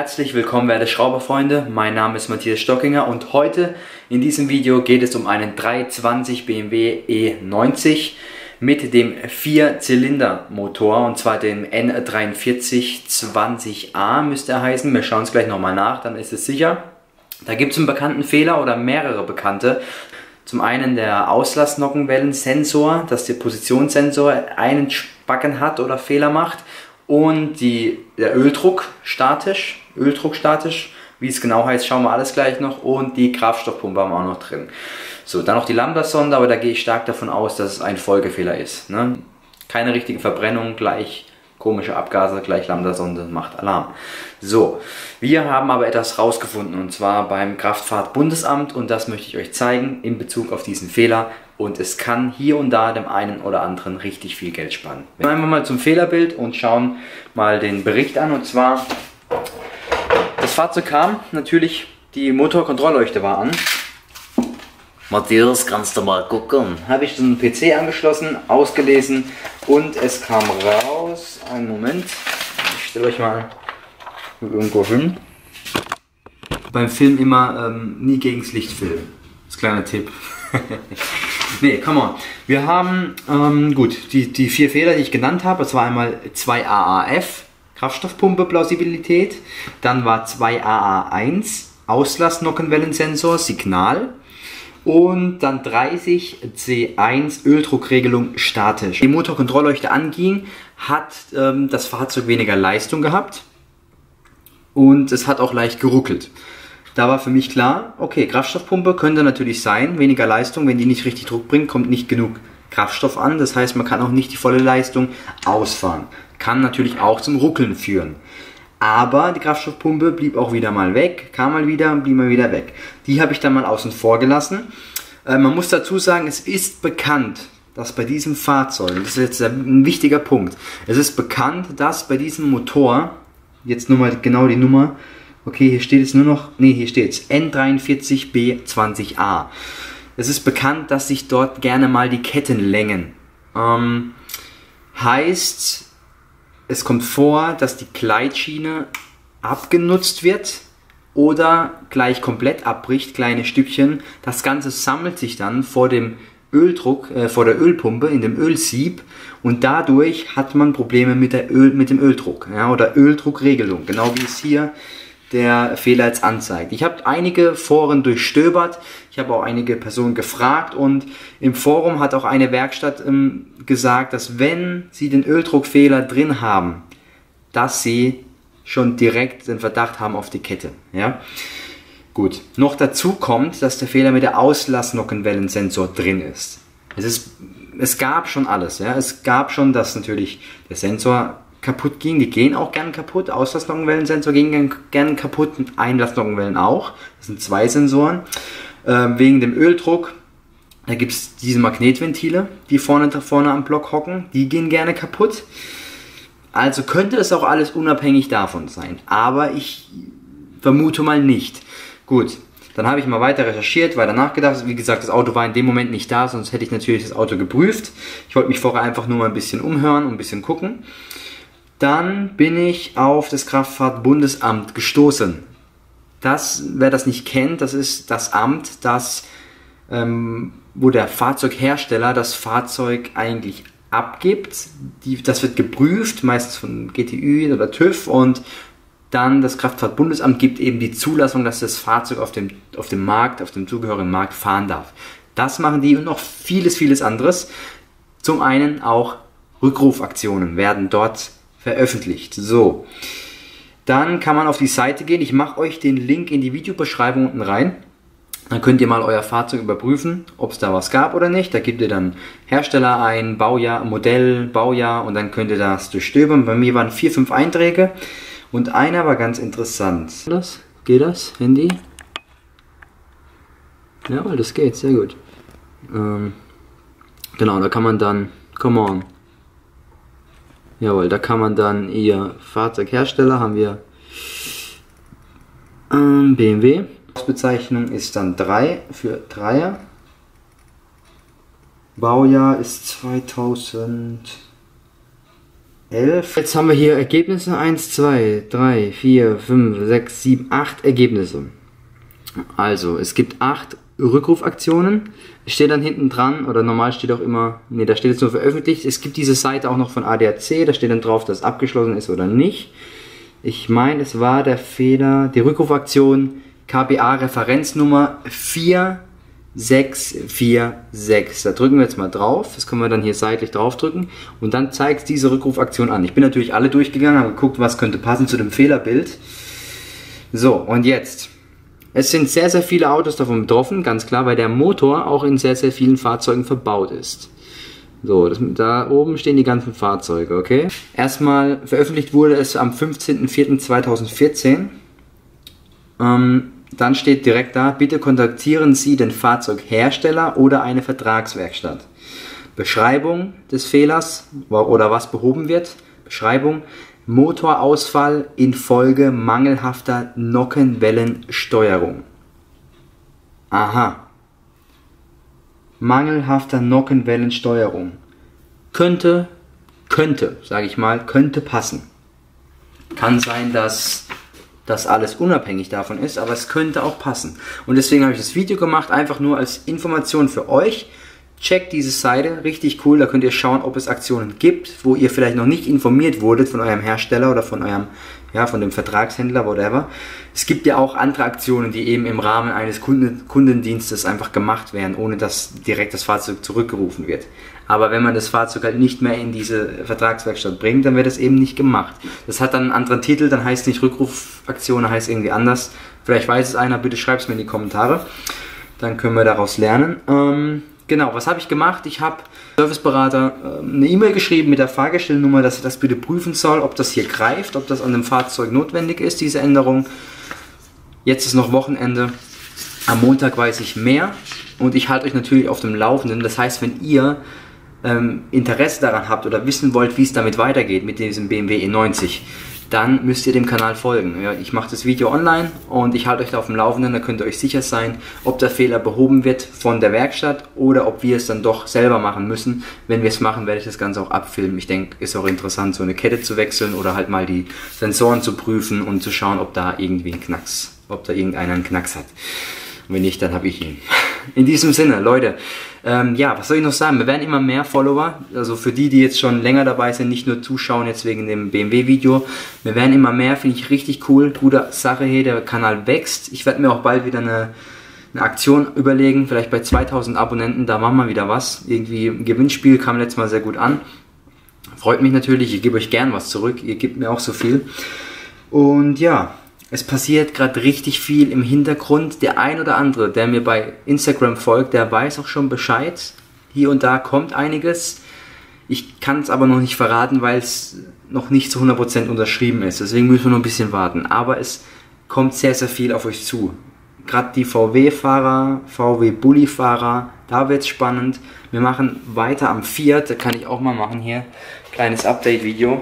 Herzlich willkommen, werte Schrauberfreunde. Mein Name ist Matthias Stockinger und heute in diesem Video geht es um einen 320 BMW E90 mit dem 4-Zylinder-Motor, und zwar den N4320A müsste er heißen. Wir schauen es gleich nochmal nach, dann ist es sicher. Da gibt es einen bekannten Fehler oder mehrere bekannte. Zum einen der Auslassnockenwellensensor, dass der Positionssensor einen Spacken hat oder Fehler macht. Und der Öldruck statisch, wie es genau heißt, schauen wir alles gleich noch. Und die Kraftstoffpumpe haben wir auch noch drin. So, dann noch die Lambda-Sonde, aber da gehe ich stark davon aus, dass es ein Folgefehler ist. Ne? Keine richtige Verbrennung, gleich komische Abgase, gleich Lambda-Sonde, macht Alarm. So, wir haben aber etwas rausgefunden, und zwar beim Kraftfahrtbundesamt, und das möchte ich euch zeigen in Bezug auf diesen Fehler. Und es kann hier und da dem einen oder anderen richtig viel Geld sparen. Wir gehen einfach mal zum Fehlerbild und schauen mal den Bericht an. Und zwar, das Fahrzeug kam, natürlich die Motorkontrollleuchte war an. Matthias, kannst du mal gucken? Habe ich den PC angeschlossen, ausgelesen und es kam raus. Einen Moment, ich stelle euch mal irgendwo hin. Beim Film immer nie gegens Licht filmen. Das ist ein kleiner Tipp. Nee, come on. Wir haben, gut, die 4 Fehler, die ich genannt habe. Das war einmal 2AAF, Kraftstoffpumpe Plausibilität. Dann war 2AA1, Auslassnockenwellensensor, Signal. Und dann 30C1, Öldruckregelung statisch. Die Motorkontrollleuchte anging, hat das Fahrzeug weniger Leistung gehabt. Und es hat auch leicht geruckelt. Da war für mich klar, okay, Kraftstoffpumpe könnte natürlich sein, weniger Leistung, wenn die nicht richtig Druck bringt, kommt nicht genug Kraftstoff an. Das heißt, man kann auch nicht die volle Leistung ausfahren. Kann natürlich auch zum Ruckeln führen. Aber die Kraftstoffpumpe blieb auch wieder mal weg, kam mal wieder, blieb mal wieder weg. Die habe ich dann mal außen vor gelassen. Man muss dazu sagen, es ist bekannt, dass bei diesem Fahrzeug, das ist jetzt ein wichtiger Punkt, es ist bekannt, dass bei diesem Motor, jetzt nur mal genau die Nummer, okay, hier steht es nur noch, nee, hier steht es N43B20A. Es ist bekannt, dass sich dort gerne mal die Ketten längen. Heißt, es kommt vor, dass die Gleitschiene abgenutzt wird oder gleich komplett abbricht, kleine Stückchen. Das Ganze sammelt sich dann vor dem Öldruck, vor der Ölpumpe in dem Ölsieb, und dadurch hat man Probleme mit dem Öldruck, ja, oder Öldruckregelung, genau wie es hier der Fehler jetzt anzeigt. Ich habe einige Foren durchstöbert, ich habe auch einige Personen gefragt, und im Forum hat auch eine Werkstatt gesagt, dass wenn sie den Öldruckfehler drin haben, dass sie schon direkt den Verdacht haben auf die Kette. Ja? Gut, noch dazu kommt, dass der Fehler mit der Auslassnockenwellensensor drin ist. Es gab schon alles. Ja? Es gab schon, dass natürlich der Sensor kaputt ging, die gehen auch gern kaputt, Auslassnockenwellensensor gehen gern kaputt und Einlassnockenwellen auch, das sind 2 Sensoren. Wegen dem Öldruck, da gibt es diese Magnetventile, die vorne am Block hocken, die gehen gerne kaputt. Also könnte es auch alles unabhängig davon sein, aber ich vermute mal nicht. Gut, dann habe ich mal weiter recherchiert, weiter nachgedacht. Wie gesagt, das Auto war in dem Moment nicht da, sonst hätte ich natürlich das Auto geprüft. Ich wollte mich vorher einfach nur mal ein bisschen umhören und ein bisschen gucken. Dann bin ich auf das Kraftfahrtbundesamt gestoßen. Wer das nicht kennt, das ist das Amt, wo der Fahrzeughersteller das Fahrzeug eigentlich abgibt. Das wird geprüft, meistens von GTÜ oder TÜV, und dann das Kraftfahrtbundesamt gibt eben die Zulassung, dass das Fahrzeug auf dem Markt, auf dem zugehörigen Markt fahren darf. Das machen die und noch vieles anderes. Zum einen auch Rückrufaktionen werden dort veröffentlicht. So, dann kann man auf die Seite gehen. Ich mache euch den Link in die Videobeschreibung unten rein. Dann könnt ihr mal euer Fahrzeug überprüfen, ob es da was gab oder nicht. Da gebt ihr dann Hersteller ein, Baujahr, Modell, Baujahr, und dann könnt ihr das durchstöbern. Bei mir waren 4, 5 Einträge und einer war ganz interessant. Geht das? Handy? Ja, das geht, sehr gut. Genau, da kann man dann, come on. Jawohl, da kann man dann ihr Fahrzeughersteller, haben wir BMW. Bezeichnung ist dann 3 für 3er. Baujahr ist 2000. 11. Jetzt haben wir hier Ergebnisse. 1, 2, 3, 4, 5, 6, 7, 8 Ergebnisse. Also, es gibt 8 Rückrufaktionen. Steht dann hinten dran, oder normal steht auch immer, ne, da steht jetzt nur veröffentlicht. Es gibt diese Seite auch noch von ADAC, da steht dann drauf, dass es abgeschlossen ist oder nicht. Ich meine, es war der Fehler, die Rückrufaktion KBA Referenznummer 4646. Da drücken wir jetzt mal drauf, das können wir dann hier seitlich drauf drücken und dann zeigt es diese Rückrufaktion an. Ich bin natürlich alle durchgegangen, habe geguckt, was könnte passen zu dem Fehlerbild. So, und jetzt. Es sind sehr, sehr viele Autos davon betroffen, ganz klar, weil der Motor auch in sehr, sehr vielen Fahrzeugen verbaut ist. So, da oben stehen die ganzen Fahrzeuge, okay? Erstmal veröffentlicht wurde es am 15.04.2014. Dann steht direkt da, bitte kontaktieren Sie den Fahrzeughersteller oder eine Vertragswerkstatt. Beschreibung des Fehlers oder was behoben wird. Beschreibung: Motorausfall infolge mangelhafter Nockenwellensteuerung. Aha. Mangelhafter Nockenwellensteuerung. Könnte, sage ich mal, könnte passen. Kann sein, dass das alles unabhängig davon ist, aber es könnte auch passen. Und deswegen habe ich das Video gemacht, einfach nur als Information für euch. Checkt diese Seite, richtig cool, da könnt ihr schauen, ob es Aktionen gibt, wo ihr vielleicht noch nicht informiert wurdet von eurem Hersteller oder von eurem, ja, von dem Vertragshändler, whatever. Es gibt ja auch andere Aktionen, die eben im Rahmen eines Kundendienstes einfach gemacht werden, ohne dass direkt das Fahrzeug zurückgerufen wird. Aber wenn man das Fahrzeug halt nicht mehr in diese Vertragswerkstatt bringt, dann wird das eben nicht gemacht. Das hat dann einen anderen Titel, dann heißt es nicht Rückrufaktion, dann heißt es irgendwie anders. Vielleicht weiß es einer, bitte schreibt es mir in die Kommentare. Dann können wir daraus lernen. Genau, was habe ich gemacht? Ich habe Serviceberater eine E-Mail geschrieben mit der Fahrgestellnummer, dass er das bitte prüfen soll, ob das hier greift, ob das an dem Fahrzeug notwendig ist, diese Änderung. Jetzt ist noch Wochenende. Am Montag weiß ich mehr und ich halte euch natürlich auf dem Laufenden. Das heißt, wenn ihr Interesse daran habt oder wissen wollt, wie es damit weitergeht mit diesem BMW E90, dann müsst ihr dem Kanal folgen. Ja, ich mache das Video online und ich halte euch da auf dem Laufenden, da könnt ihr euch sicher sein, ob der Fehler behoben wird von der Werkstatt oder ob wir es dann doch selber machen müssen. Wenn wir es machen, werde ich das Ganze auch abfilmen. Ich denke, ist auch interessant, so eine Kette zu wechseln oder halt mal die Sensoren zu prüfen und zu schauen, ob da irgendwie ein Knacks, ob da irgendeiner einen Knacks hat. Und wenn nicht, dann habe ich ihn. In diesem Sinne, Leute, ja, was soll ich noch sagen? Wir werden immer mehr Follower, also für die, die jetzt schon länger dabei sind, nicht nur zuschauen jetzt wegen dem BMW-Video. Wir werden immer mehr, finde ich richtig cool, gute Sache hier, der Kanal wächst. Ich werde mir auch bald wieder eine Aktion überlegen, vielleicht bei 2000 Abonnenten, da machen wir wieder was. Irgendwie ein Gewinnspiel kam letztes Mal sehr gut an. Freut mich natürlich, ich gebe euch gern was zurück, ihr gebt mir auch so viel. Und ja, es passiert gerade richtig viel im Hintergrund. Der ein oder andere, der mir bei Instagram folgt, der weiß auch schon Bescheid. Hier und da kommt einiges. Ich kann es aber noch nicht verraten, weil es noch nicht zu 100% unterschrieben ist. Deswegen müssen wir noch ein bisschen warten. Aber es kommt sehr, sehr viel auf euch zu. Gerade die VW-Fahrer, VW-Bulli-Fahrer, da wird es spannend. Wir machen weiter am Fiat, da kann ich auch mal machen hier. Kleines Update-Video.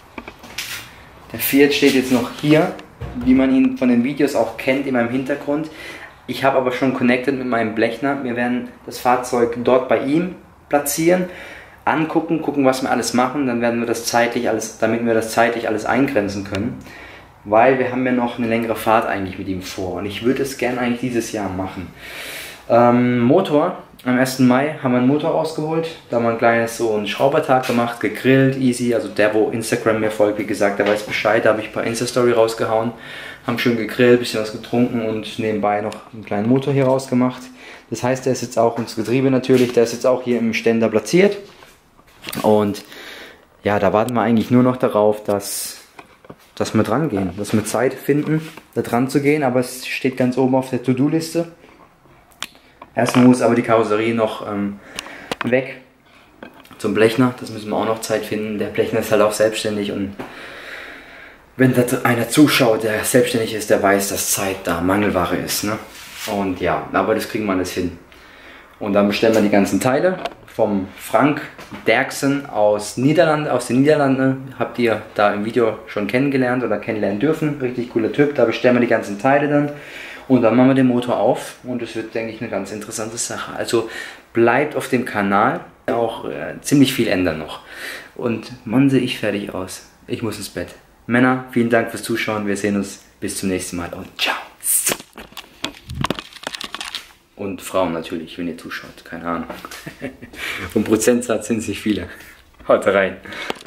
Der Fiat steht jetzt noch hier, wie man ihn von den Videos auch kennt in meinem Hintergrund. Ich habe aber schon connected mit meinem Blechner. Wir werden das Fahrzeug dort bei ihm platzieren, angucken, gucken, was wir alles machen. Dann werden wir das zeitlich alles, damit wir das zeitlich alles eingrenzen können. Weil wir haben ja noch eine längere Fahrt eigentlich mit ihm vor. Und ich würde es gerne eigentlich dieses Jahr machen. Motor. Am 1. Mai haben wir einen Motor rausgeholt, da haben wir ein kleines so einen Schraubertag gemacht, gegrillt, easy, also der, wo Instagram mir folgt, wie gesagt, der weiß Bescheid, da habe ich ein paar Insta-Story rausgehauen, haben schön gegrillt, bisschen was getrunken und nebenbei noch einen kleinen Motor hier rausgemacht. Das heißt, der ist jetzt auch, und das Getriebe natürlich, der ist jetzt auch hier im Ständer platziert und ja, da warten wir eigentlich nur noch darauf, dass wir dran gehen, dass wir Zeit finden, da dran zu gehen, aber es steht ganz oben auf der To-Do-Liste. Erstmal muss aber die Karosserie noch weg zum Blechner, das müssen wir auch noch Zeit finden. Der Blechner ist halt auch selbstständig und wenn da einer zuschaut, der selbstständig ist, der weiß, dass Zeit da Mangelware ist. Ne? Und ja, aber das kriegen wir alles hin. Und dann bestellen wir die ganzen Teile vom Frank Derksen aus den Niederlanden. Habt ihr da im Video schon kennengelernt oder kennenlernen dürfen. Richtig cooler Typ, da bestellen wir die ganzen Teile dann. Und dann machen wir den Motor auf und es wird, denke ich, eine ganz interessante Sache. Also bleibt auf dem Kanal, Auch ziemlich viel ändern noch. Und Mann, sehe ich fertig aus. Ich muss ins Bett. Männer, vielen Dank fürs Zuschauen. Wir sehen uns bis zum nächsten Mal und ciao. Und Frauen natürlich, wenn ihr zuschaut. Keine Ahnung. Vom Prozentsatz sind es nicht viele. Haut rein.